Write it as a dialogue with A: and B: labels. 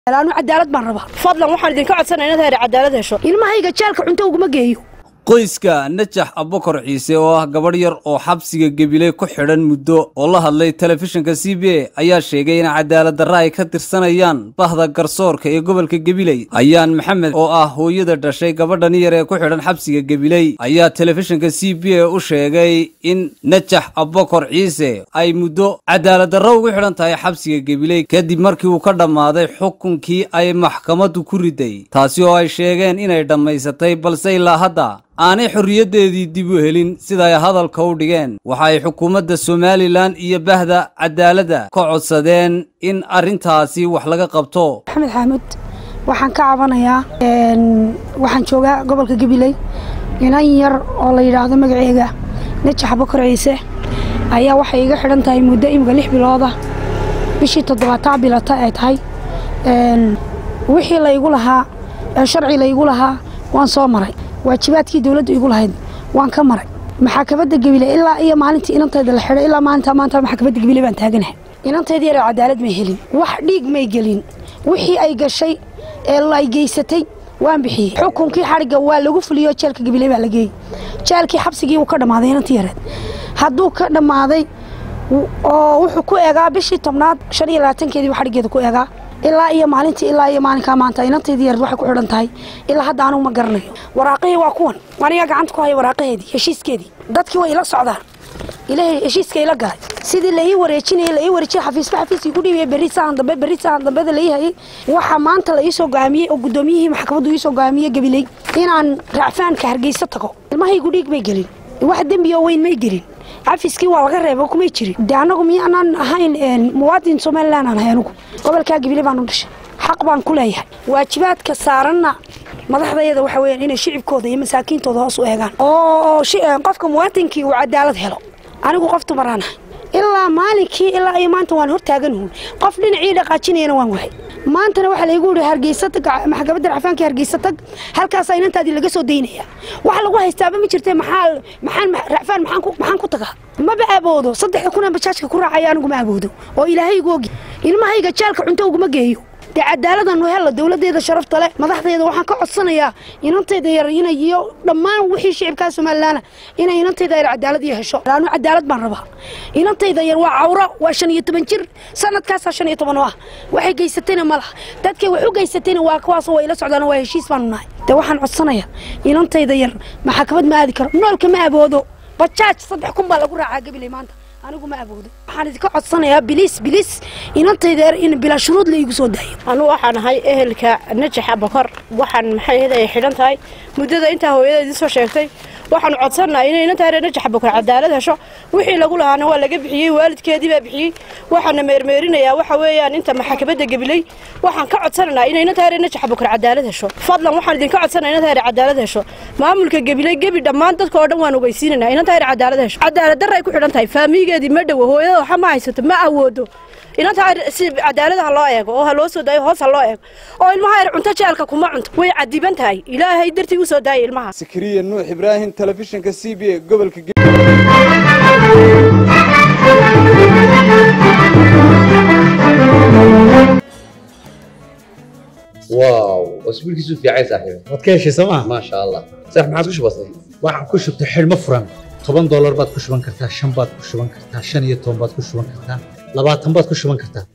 A: لأنه عدالة بان ربا فضلا waxaan idin ka codsanaynaa inaad cadaalad hesho ilmahayga jeelka cunto uguma geeyo
B: qoyska Najax Abubakar Ciise oo ah gabadh yar oo xabsiga Gabiley ku xidhan muddo oo la hadlay telefishinka CBA ayaa sheegay in cadaalad darro ay ka tirsanayaan bahda garsoorka ee gobolka Gabiley ayaan Maxamed oo ah hooyada dhashay gabadhan yar ee ku xidhan xabsiga Gabiley ayaa telefishinka CBA u sheegay in Najax Abubakar Ciise ay muddo cadaalad darro ugu xidhan tahay xabsiga Gabiley kadib markii uu ka dhamaaday xukunkii ay maxkamaddu ku riday taasi oo ay sheegeen inay dhamaysatay balse ilaa hadda aanay xorriyadeedii dib u helin sida ay hadalka u dhigeen waxa ay xukuumadda Somaliland iyo bahda cadaaladda ka codsadeen in arintaasi wax laga qabto
A: Maxamed Xamuud waxaan ka cabanayaa waxaan joogaa gobolka Gabiley inan yar oo la yiraahdo magaceega Najax Abubakar Ciise ayaa waxa iga xidhan tahay muddo imka 6 bilood ah bishii 7 bilata ay tahay wixii la igu lahaa sharci la igu lahaa waan soo maray waajibaadkii dawladdu igu lahayd waan ka maray maxkamadda Gabiley ilaa iyo maalintii inanteeda la xiray ilaa maanta maxkamadda Gabiley baan taaganahay inanteedii yar cadaalad ma helin wax dhiig ma gelin wixii ay gashay ee la geysatay waan bixiyay xukunkii xariga waa lagu fuliyo jeelka Gabiley baa la geeyay jeelkii xabsigii uu ka dhamaaday inantii yar hadduu ka dhamaaday oo wuxuu ku eegaa bishii 10aad 25keedii wax xarigeeda ku eegaa ilaa iyo maalinka maanta inanteedii yar waxay ku xidhan tahay ilaa hadda aanu ma garanayo waraaqihii waa kuwan waniga gacanta ku hay waraaqaheedii heshiiskeedii dadkii way ila socdaan ilaahay heshiiska ila galay sidii la ii wareejiyay xafiiskii ku dhibay berri saan dambe la ii hayay waxa maanta la ii soo go'aamiyay oo gudoomiyihii maxkamaddu ii soo go'aamiyay Gabiley inaan racfaanka Hargeysa tago ilmahaygu dhiig may gelin wax dambiyo weyn may gelin عفيسكي والغرب وكم يجري دعنا قومي أنا هاين مواطن Somaliland أنا هينوكم قبل كده قبلي بانودش حق بان كلها واجبات كسرنا مضحضة يده وحوين إن الشعب كوده يمساكين تضاس وإيجان شيء قفكم مواطنكي وعدالة هلا أنا قفت مرانا إلا مالكي إلا أي ما أنت وان هرتاجنهم قفلين عيدة قاتشيني أنا وان واحد ما أنت نوح اللي يقول هرجيستك محكمة العفانك هرجيستك هل كاسين أنت هذه اللي جسوا دينية وحلا وها يستعمل مشرتين محل رعفان محن كتجا ما بقى بودو صدق يكون بشاشك كرة عيانكم ما بودو وإلهي جوجي إلما هي جتشالك عنتوج ما جيو عدالة إنه هلا الدولة دي إذا شرفت له مضحضة إذا وحنا كعصنا يا ينطي دير ينيو لما وحي شعب كاس ملنا ينطي دير عدالة دي هالشو لأنه عدالة بنربها ينطي دير وعورة وعشان يتبنشر سنة كاس عشان يتبنوها وحي جيستين ملح تذكر وحو جيستين واقواص وإلى سعدنا وهالشيء اسمه ده وحنا عصنا يا ينطي دير ما حكمت ما أذكر نقول كم أبودو بتشاش صدقكم بالقرعة عقب ما أنت أنا أقول ما أبوده حنا ذيك عصنا يا بليس إن أنت دار إن بلا شروط اللي يقصد دايم
C: أنا وحنا هاي أهلك نجح بكر وحن محي هذا يحلن هاي مدة أنت هو إذا دي سو شيء وحن عصرنا إن أنت نجح بكر عدالة شو وحي لقول أنا ولا جبحي والد كذي ببحي وحنا مرمرين يا وحوي أن أنت محكمة قبلي وحن كعصرنا إن أنت نجح بكر عدالة شو فضلا وحن ذيك عصرنا إن أنت عدالة شو ما ملك قبلي قبل دم أنت كordon وانو بيسيننا إن أنت عدالة شو عدالة درة يكون حلن هاي فامي دي مدة وهو حمايسة ما أودو إن أنت عدالة الله يعق أو هلو سوداي هوس الله يعق أو المهاير أنت شالك كم أنت ويعدي بنت هاي إلهي درتي وسوداي المها
D: سكرية نوح إبراهيم تلفزيون كسيبي قبل
E: واو اسبوع كيسو في عيسى صاحبي
F: wadkeeshi sama
E: ما شاء الله صح ما عادش بسيط
F: waxaan ku shubtay xilmo furan $10 baad ku shuban kartaa 5 baad ku shuban kartaa 15 baad ku shuban kartaa 20 baad ku shuban kartaa